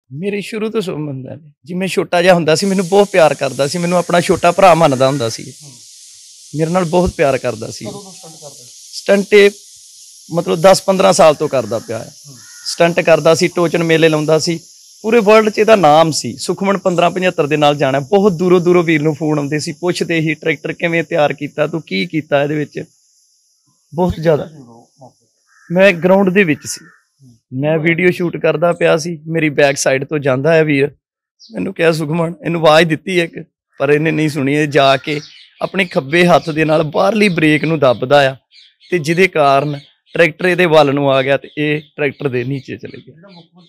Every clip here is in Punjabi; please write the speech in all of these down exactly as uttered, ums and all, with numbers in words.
ਮੇਰੇ ਸ਼ੁਰੂ ਤੋਂ ਸੰਬੰਧਾਂ ਨੇ। ਜਿਵੇਂ ਛੋਟਾ ਜਿਹਾ ਹੁੰਦਾ ਸੀ ਮੈਨੂੰ ਬਹੁਤ ਪਿਆਰ ਕਰਦਾ ਸੀ, ਮੈਨੂੰ ਆਪਣਾ ਛੋਟਾ ਭਰਾ ਮੰਨਦਾ ਹੁੰਦਾ ਸੀ, ਮੇਰੇ ਨਾਲ ਬਹੁਤ ਪਿਆਰ ਕਰਦਾ ਸੀ। ਸਟੰਟ ਇਹ ਮਤਲਬ ਦਸ ਪੰਦਰਾਂ ਸਾਲ ਤੋਂ ਕਰਦਾ ਪਿਆ ਹੈ। ਸਟੰਟ ਕਰਦਾ ਸੀ, ਟੋਚਨ ਮੇਲੇ ਲਾਉਂਦਾ ਸੀ, ਪੂਰੇ ਵਰਲਡ 'ਚ ਇਹਦਾ ਨਾਮ ਸੀ। ਸੁਖਮਨ ਪੰਦਰਾਂ ਪਝੱਤਰ ਦੇ ਨਾਲ ਜਾਣਾ, ਬਹੁਤ ਦੂਰੋਂ ਦੂਰੋਂ ਵੀਰ ਨੂੰ ਫੋਨ ਆਉਂਦੇ ਸੀ, ਪੁੱਛਦੇ ਹੀ ਟਰੈਕਟਰ ਕਿਵੇਂ ਤਿਆਰ ਕੀਤਾ, ਤੂੰ ਕੀ ਕੀਤਾ ਇਹਦੇ ਵਿੱਚ। ਬਹੁਤ ਜ਼ਿਆਦਾ ਮੈਂ ਗਰਾਊਂਡ ਦੇ ਵਿੱਚ ਸੀ, ਮੈਂ ਵੀਡੀਓ ਸ਼ੂਟ ਕਰਦਾ ਪਿਆ ਸੀ, ਮੇਰੀ ਬੈਕ ਸਾਈਡ ਤੋਂ ਜਾਂਦਾ ਹੈ ਵੀਰ, ਮੈਨੂੰ ਕਿਹਾ ਸੁਖਮਨ, ਇਹਨੂੰ ਆਵਾਜ਼ ਦਿੱਤੀ ਇੱਕ, ਪਰ ਇਹਨੇ ਨਹੀਂ ਸੁਣੀ। ਇਹ ਜਾ ਕੇ ਆਪਣੇ ਖੱਬੇ ਹੱਥ ਦੇ ਨਾਲ ਬਾਹਰਲੀ ਬ੍ਰੇਕ ਨੂੰ ਦੱਬਦਾ ਆ, ਤੇ ਜਿਹਦੇ ਕਾਰਨ ਟਰੈਕਟਰ ਇਹਦੇ ਵੱਲ ਨੂੰ ਆ ਗਿਆ ਤੇ ਇਹ ਟਰੈਕਟਰ ਦੇ ਨੀਚੇ ਚਲੇ ਗਿਆ।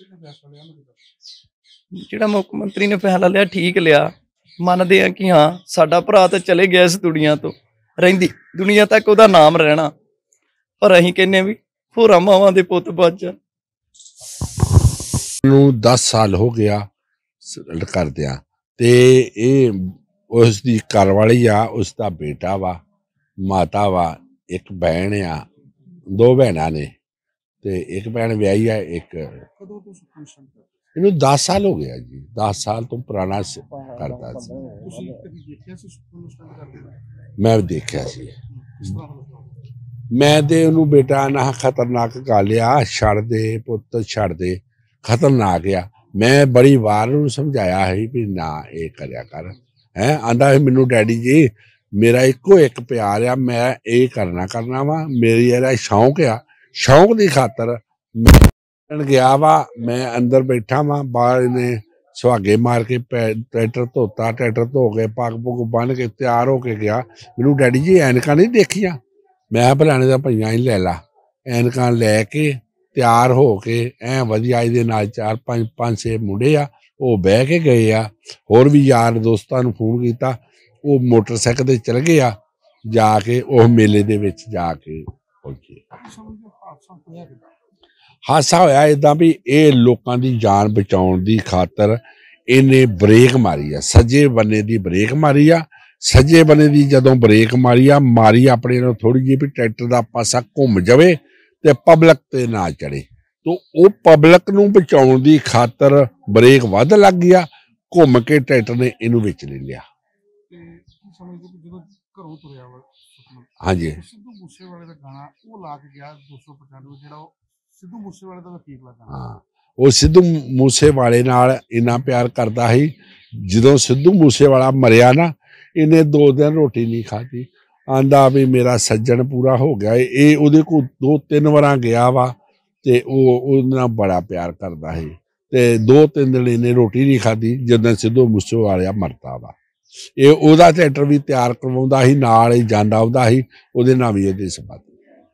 ਜਿਹੜਾ ਮੁੱਖ ਮੰਤਰੀ ਨੇ ਫੈਸਲਾ ਲਿਆ ਠੀਕ ਲਿਆ, ਮੰਨਦੇ ਆ ਕਿ ਹਾਂ ਸਾਡਾ ਭਰਾ ਤਾਂ ਚਲੇ ਗਿਆ ਇਸ ਦੁਨੀਆ ਤੋਂ, ਰਹਿੰਦੀ ਦੁਨੀਆ ਤੱਕ ਉਹਦਾ ਨਾਮ ਰਹਿਣਾ, ਪਰ ਅਸੀਂ ਕਹਿੰਦੇ ਵੀ ਹੋਰਾਂ ਮਾਵਾਂ ਦੇ ਪੁੱਤ ਬਚ ਜਾਣ। ਨੂੰ ਦਸ ਸਾਲ ਹੋ ਗਿਆ ਕਰਦਿਆਂ, ਤੇ ਇਹ ਉਸ ਦੀ ਘਰ ਵਾਲੀ ਆ, ਉਸ ਦਾ ਬੇਟਾ ਵਾ, ਮਾਤਾ ਵਾ, ਇੱਕ ਭੈਣ ਆ, ਦੋ ਭੈਣਾਂ ਨੇ, ਤੇ ਇੱਕ ਭੈਣ ਵਿਆਹੀ ਆ। ਇੱਕ ਇਹਨੂੰ ਦਸ ਸਾਲ ਹੋ ਗਿਆ ਜੀ, ਦਸ ਸਾਲ ਤੋਂ ਪੁਰਾਣਾ ਕਰਦਾ ਸੀ। ਮੈਂ ਦੇਖਿਆ ਸੀ, ਮੈਂ ਤੇ ਉਹਨੂੰ ਬੇਟਾ ਨਾ ਖਤਰਨਾਕ ਗੱਲ ਆ, ਛੱਡ ਦੇ ਪੁੱਤ ਛੱਡ ਦੇ, ਖਤਰਨਾਕ ਆ। ਮੈਂ ਬੜੀ ਵਾਰ ਉਹਨੂੰ ਸਮਝਾਇਆ ਹੈ ਵੀ ਨਾ ਇਹ ਕਰਿਆ ਕਰ, ਹੈਂ। ਆਂਦਾ ਮੈਨੂੰ ਡੈਡੀ ਜੀ ਮੇਰਾ ਇੱਕੋ ਇੱਕ ਪਿਆਰ ਆ, ਮੈਂ ਇਹ ਕਰਨਾ ਕਰਨਾ ਵਾ, ਮੇਰੀ ਇਹਦਾ ਸ਼ੌਂਕ ਆ, ਸ਼ੌਂਕ ਦੀ ਖਾਤਰ ਮੈਂ ਗਿਆ ਵਾ। ਮੈਂ ਅੰਦਰ ਬੈਠਾ ਵਾਂ, ਬਾਹਰ ਇਹਨੇ ਸੁਹਾਗੇ ਮਾਰ ਕੇ ਟਰੈਕਟਰ ਧੋਤਾ, ਟਰੈਕਟਰ ਧੋ ਕੇ ਪੱਗ ਪੁੱਗ ਬੰਨ੍ਹ ਕੇ ਤਿਆਰ ਹੋ ਕੇ ਗਿਆ। ਮੈਨੂੰ ਡੈਡੀ ਜੀ ਐਨਕਾਂ ਨਹੀਂ ਦੇਖੀਆਂ? ਮੈਂ ਭਲਾਣੇ ਦਾ ਭਈਆਂ ਹੀ ਲੈ ਲਾ। ਐਨਕਾਂ ਲੈ ਕੇ ਤਿਆਰ ਹੋ ਕੇ ਐ ਵਧੀਆ, ਇਹਦੇ ਨਾਲ ਚਾਰ ਪੰਜ ਪੰਜ ਛੇ ਮੁੰਡੇ ਆ, ਉਹ ਬਹਿ ਕੇ ਗਏ ਆ। ਹੋਰ ਵੀ ਯਾਰ ਦੋਸਤਾਂ ਨੂੰ ਫੋਨ ਕੀਤਾ, ਉਹ ਮੋਟਰਸਾਈਕਲ ਤੇ ਚਲ ਗਏ ਆ, ਜਾ ਕੇ ਉਹ ਮੇਲੇ ਦੇ ਵਿੱਚ ਜਾ ਕੇ ਪਹੁੰਚੇ। ਹਾਦਸਾ ਹੋਇਆ ਇੱਦਾਂ ਵੀ ਇਹ ਲੋਕਾਂ ਦੀ ਜਾਨ ਬਚਾਉਣ ਦੀ ਖਾਤਰ ਇਹਨੇ ਬ੍ਰੇਕ ਮਾਰੀ ਆ, ਸੱਜੇ ਬੰਨੇ ਦੀ ਬ੍ਰੇਕ ਮਾਰੀ ਆ। ਸੱਜੇ ਬੰਨੇ ਦੀ ਜਦੋਂ ਬ੍ਰੇਕ ਮਾਰੀ ਆ, ਮਾਰੀ ਆਪਣੇ ਨੂੰ ਥੋੜ੍ਹੀ ਜਿਹੀ ਵੀ ਟਰੈਕਟਰ ਦਾ ਪਾਸਾ ਘੁੰਮ ਜਾਵੇ ਤੇ ਪਬਲਿਕ ਤੇ ਨਾ ਚੜੇ, ਤੋ ਉਹ ਪਬਲਿਕ ਨੂੰ ਬਚਾਉਣ ਦੀ ਖਾਤਰ ਬ੍ਰੇਕ ਵੱਧ ਲੱਗ ਗਿਆ, ਘੁੰਮ ਕੇ ਟਰੈਕਟਰ ਨੇ ਇਹਨੂੰ ਵਿੱਚ ਲੈ ਲਿਆ। ਹਾਂਜੀ, ਸਿੱਧੂ ਮੂਸੇਵਾਲੇ ਦਾ ਗਾਣਾ ਉਹ ਲਾ ਕੇ ਗਿਆ ਦੋ ਸੌ ਪਚਾਨਵੇਂ, ਜਿਹੜਾ ਉਹ ਸਿੱਧੂ ਮੂਸੇਵਾਲੇ ਦਾ ਵਕੀਲ ਦਾ ਗਾਣਾ। ਹਾਂ, ਉਹ ਸਿੱਧੂ ਮੂਸੇਵਾਲੇ ਨਾਲ ਇੰਨਾ ਪਿਆਰ ਕਰਦਾ ਸੀ, ਜਦੋਂ ਸਿੱਧੂ ਮੂਸੇਵਾਲਾ ਮਰਿਆ ਨਾ, ਇਹਨੇ ਦੋ ਦਿਨ ਰੋਟੀ ਨਹੀਂ ਖਾਧੀ। ਆਂਦਾ ਵੀ ਮੇਰਾ ਸੱਜਣ ਪੂਰਾ ਹੋ ਗਿਆ। ਇਹ ਉਹਦੇ ਕੋਲ ਦੋ ਤਿੰਨ ਵਾਰਾਂ ਗਿਆ ਵਾ, ਤੇ ਉਹ ਉਹਦੇ ਨਾਲ ਬੜਾ ਪਿਆਰ ਕਰਦਾ ਸੀ, ਤੇ ਦੋ ਤਿੰਨ ਦਿਨ ਇਹਨੇ ਰੋਟੀ ਨਹੀਂ ਖਾਧੀ ਜਦੋਂ ਸਿੱਧੂ ਮੂਸੇਵਾਲਾ ਮਰਦਾ ਵਾ। ਇਹ ਉਹਦਾ ਟਰੈਕਟਰ ਵੀ ਤਿਆਰ ਕਰਵਾਉਂਦਾ ਸੀ, ਨਾਲ ਹੀ ਜਾਂਦਾ ਆਉਂਦਾ ਸੀ, ਉਹਦੇ ਨਾਲ ਵੀ ਇਹਦੇ ਸੰਬੰਧ।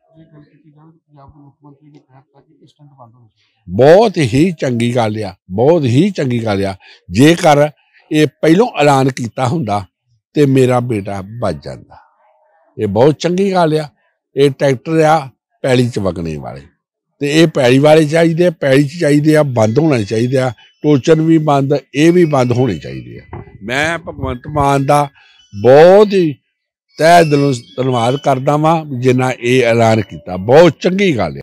ਬਹੁਤ ਹੀ ਚੰਗੀ ਗੱਲ ਆ, ਬਹੁਤ ਹੀ ਚੰਗੀ ਗੱਲ ਆ। ਜੇਕਰ ਇਹ ਪਹਿਲੋਂ ਐਲਾਨ ਕੀਤਾ ਹੁੰਦਾ ਤੇ ਮੇਰਾ ਬੇਟਾ ਬਚ ਜਾਂਦਾ। ਇਹ ਬਹੁਤ ਚੰਗੀ ਗੱਲ ਆ। ਇਹ ਟਰੈਕਟਰ ਆ ਪੈਲੀ ਚ ਵਗਣੇ ਵਾਲੇ, ਤੇ ਇਹ ਪੈਲੀ ਵਾਲੇ ਚਾਹੀਦੇ, ਪੈਲੀ ਚ ਚਾਹੀਦੇ ਆ, ਬੰਦ ਹੋਣੇ ਚਾਹੀਦੇ ਆ। ਟੋਚਨ ਵੀ ਬੰਦ, ਇਹ ਵੀ ਬੰਦ ਹੋਣੇ ਚਾਹੀਦੇ ਆ। ਮੈਂ ਭਗਵੰਤ ਮਾਨ ਦਾ ਬਹੁਤ ਹੀ ਤਹਿ ਦਿਲੋਂ ਧੰਨਵਾਦ ਕਰਦਾ ਵਾਂ, ਜਿੰਨਾ ਇਹ ਐਲਾਨ ਕੀਤਾ, ਬਹੁਤ ਚੰਗੀ ਗੱਲ ਹੈ।